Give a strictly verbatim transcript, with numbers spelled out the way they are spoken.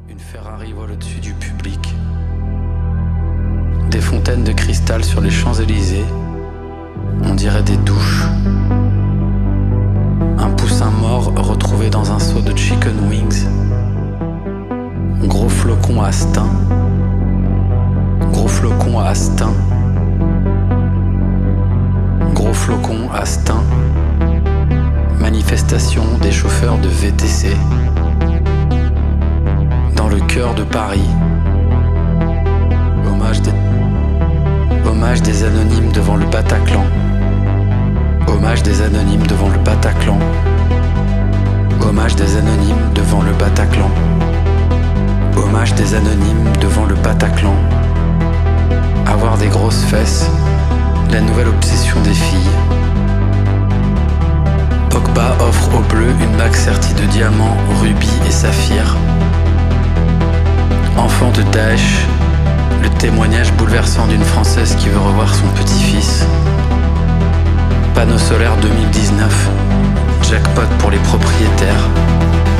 Une Ferrari vole au-dessus du public. Des fontaines de cristal sur les Champs-Élysées, on dirait des douches. Un poussin mort retrouvé dans un seau de chicken wings. Gros flocon à Astin. Gros flocon à Astin. Gros flocon à Astin. Manifestation des chauffeurs de V T C. Dans le cœur de Paris. Hommage des, Hommage des anonymes devant le Bataclan. Hommage des anonymes devant le Bataclan. Hommage des anonymes devant le Bataclan. Hommage des anonymes devant le Bataclan. Avoir des grosses fesses, la nouvelle obsession des filles. Pogba offre aux Bleus une bague sertie de diamants, rubis et saphirs. Enfant de Daesh, le témoignage bouleversant d'une Française qui veut revoir son petit-fils. Panneau solaire deux mille dix-neuf, jackpot pour les propriétaires.